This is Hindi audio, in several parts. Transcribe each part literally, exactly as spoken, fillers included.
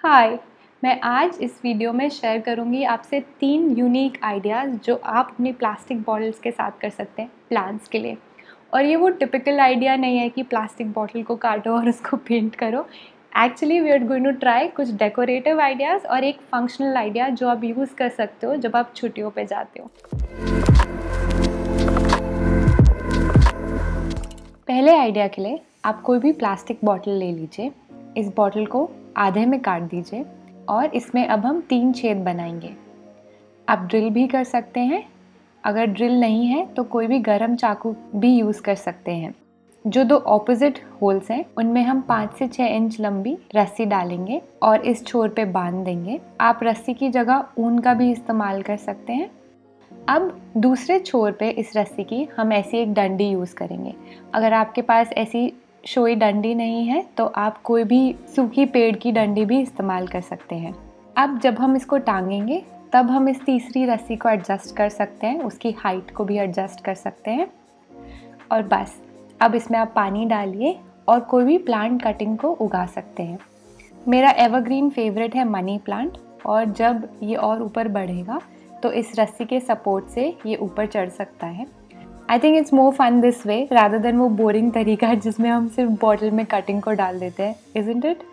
हाय, मैं आज इस वीडियो में शेयर करूंगी आपसे तीन यूनिक आइडियाज़ जो आप अपनी प्लास्टिक बॉटल्स के साथ कर सकते हैं प्लांट्स के लिए। और ये वो टिपिकल आइडिया नहीं है कि प्लास्टिक बॉटल को काटो और उसको पेंट करो। Actually we are going to try कुछ डेकोरेटिव आइडियाज़ और एक फंक्शनल आइडिया जो आप यूज़ कर सकते हो जब आप छुट्टियों पे जाते हो। पहले आइडिया के लिए आप कोई भी प्लास्टिक बॉटल ले लीजिए। इस बॉटल को आधे में काट दीजिए और इसमें अब हम तीन छेद बनाएंगे। आप ड्रिल भी कर सकते हैं, अगर ड्रिल नहीं है तो कोई भी गरम चाकू भी यूज़ कर सकते हैं। जो दो ऑपोजिट होल्स हैं उनमें हम पाँच से छः इंच लंबी रस्सी डालेंगे और इस छोर पे बांध देंगे। आप रस्सी की जगह ऊन का भी इस्तेमाल कर सकते हैं। अब दूसरे छोर पे इस रस्सी की हम ऐसी एक डंडी यूज़ करेंगे। अगर आपके पास ऐसी शोई डंडी नहीं है तो आप कोई भी सूखी पेड़ की डंडी भी इस्तेमाल कर सकते हैं। अब जब हम इसको टांगेंगे तब हम इस तीसरी रस्सी को एडजस्ट कर सकते हैं, उसकी हाइट को भी एडजस्ट कर सकते हैं। और बस अब इसमें आप पानी डालिए और कोई भी प्लांट कटिंग को उगा सकते हैं। मेरा एवरग्रीन फेवरेट है मनी प्लांट, और जब ये और ऊपर बढ़ेगा तो इस रस्सी के सपोर्ट से ये ऊपर चढ़ सकता है। I think it's more fun this way rather than वो बोरिंग तरीका है जिसमें हम सिर्फ बॉटल में कटिंग को डाल देते हैं, इज़न्ट इट?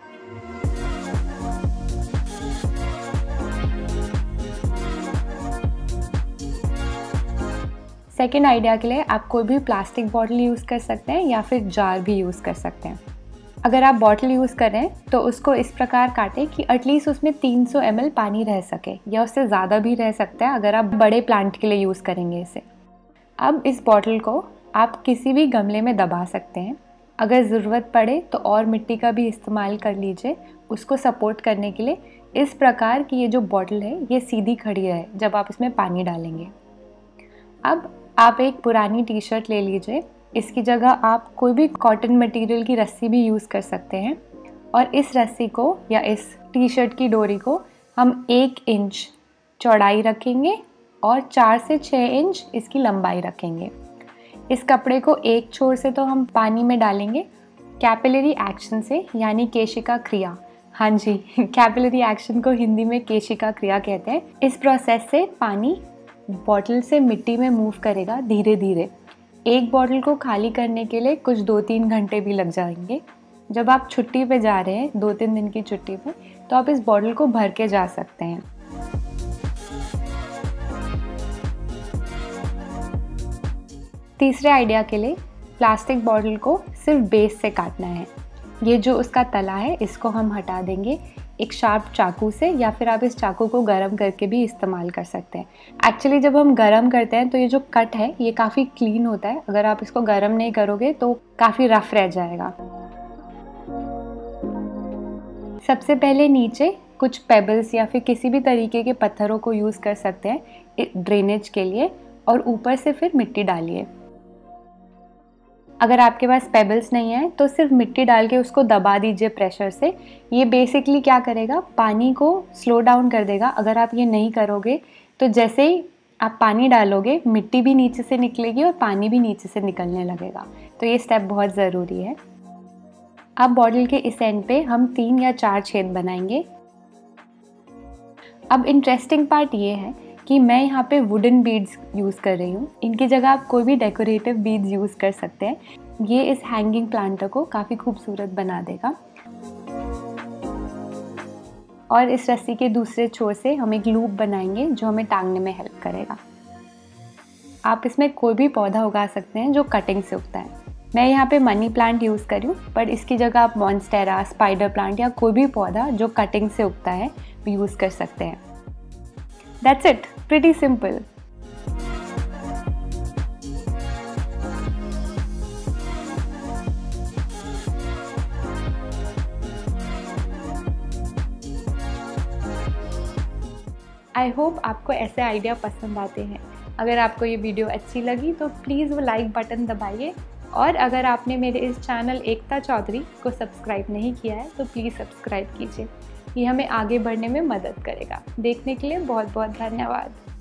सेकेंड आइडिया के लिए आप कोई भी प्लास्टिक बॉटल यूज़ कर सकते हैं या फिर जार भी यूज़ कर सकते हैं। अगर आप बॉटल यूज़ कर रहे हैं तो उसको इस प्रकार काटें कि एटलीस्ट उसमें तीन सौ एम एल पानी रह सके, या उससे ज़्यादा भी रह सकता है अगर आप बड़े प्लांट के लिए यूज़ करेंगे इसे। अब इस बॉटल को आप किसी भी गमले में दबा सकते हैं। अगर ज़रूरत पड़े तो और मिट्टी का भी इस्तेमाल कर लीजिए उसको सपोर्ट करने के लिए, इस प्रकार की ये जो बॉटल है ये सीधी खड़ी रहे जब आप इसमें पानी डालेंगे। अब आप एक पुरानी टी शर्ट ले लीजिए, इसकी जगह आप कोई भी कॉटन मटेरियल की रस्सी भी यूज़ कर सकते हैं और इस रस्सी को या इस टी शर्ट की डोरी को हम एक इंच चौड़ाई रखेंगे और चार से छः इंच इसकी लंबाई रखेंगे। इस कपड़े को एक छोर से तो हम पानी में डालेंगे कैपिलरी एक्शन से, यानी केशिका क्रिया। हाँ जी, कैपिलरी एक्शन को हिंदी में केशिका क्रिया कहते हैं। इस प्रोसेस से पानी बॉटल से मिट्टी में मूव करेगा धीरे धीरे। एक बॉटल को खाली करने के लिए कुछ दो तीन घंटे भी लग जाएंगे। जब आप छुट्टी पे जा रहे हैं, दो तीन दिन की छुट्टी पे, तो आप इस बॉटल को भर के जा सकते हैं। तीसरे आइडिया के लिए प्लास्टिक बॉटल को सिर्फ बेस से काटना है। ये जो उसका तला है इसको हम हटा देंगे एक शार्प चाकू से, या फिर आप इस चाकू को गरम करके भी इस्तेमाल कर सकते हैं। एक्चुअली जब हम गरम करते हैं तो ये जो कट है ये काफ़ी क्लीन होता है, अगर आप इसको गरम नहीं करोगे तो काफ़ी रफ रह जाएगा। सबसे पहले नीचे कुछ पेबल्स या फिर किसी भी तरीके के पत्थरों को यूज़ कर सकते हैं ड्रेनेज के लिए, और ऊपर से फिर मिट्टी डालिए। अगर आपके पास पेबल्स नहीं है तो सिर्फ मिट्टी डाल के उसको दबा दीजिए प्रेशर से। ये बेसिकली क्या करेगा, पानी को स्लो डाउन कर देगा। अगर आप ये नहीं करोगे तो जैसे ही आप पानी डालोगे मिट्टी भी नीचे से निकलेगी और पानी भी नीचे से निकलने लगेगा। तो ये स्टेप बहुत ज़रूरी है। अब बॉटल के इस एंड पे हम तीन या चार छेद बनाएंगे। अब इंटरेस्टिंग पार्ट ये है कि मैं यहाँ पे वुडन बीड्स यूज़ कर रही हूँ। इनकी जगह आप कोई भी डेकोरेटिव बीड्स यूज़ कर सकते हैं। ये इस हैंगिंग प्लांटर को काफ़ी खूबसूरत बना देगा। और इस रस्सी के दूसरे छोर से हम एक लूप बनाएंगे जो हमें टांगने में हेल्प करेगा। आप इसमें कोई भी पौधा उगा सकते हैं जो कटिंग से उगता है। मैं यहाँ पे मनी प्लांट यूज़ कर रही हूँ, पर इसकी जगह आप मॉन्स्टेरा, स्पाइडर प्लांट या कोई भी पौधा जो कटिंग से उगता है यूज़ कर सकते हैं। That's it, pretty simple. I hope आपको ऐसे आइडिया पसंद आते हैं। अगर आपको ये वीडियो अच्छी लगी तो प्लीज़ वो लाइक बटन दबाइए, और अगर आपने मेरे इस चैनल एकता चौधरी को सब्सक्राइब नहीं किया है तो प्लीज़ सब्सक्राइब कीजिए। ये हमें आगे बढ़ने में मदद करेगा। देखने के लिए बहुत बहुत धन्यवाद।